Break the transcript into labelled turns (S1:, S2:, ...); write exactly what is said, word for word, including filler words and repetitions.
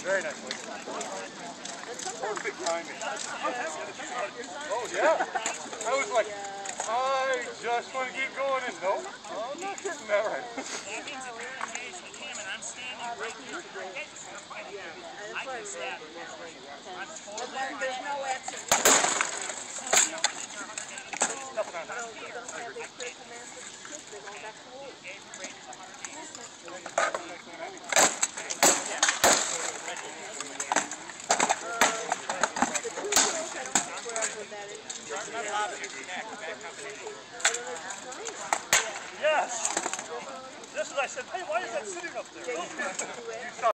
S1: Very nice lady. Perfect timing. Oh, yeah. I was like, I just want to keep going, and nope. Oh, I'm not getting that right.
S2: That means if you're engaged with him and I'm standing right here, I can stab him. I'm totally
S3: There's no answer.
S1: Nothing on that. Yes. This is I said, hey, why is that sitting up there?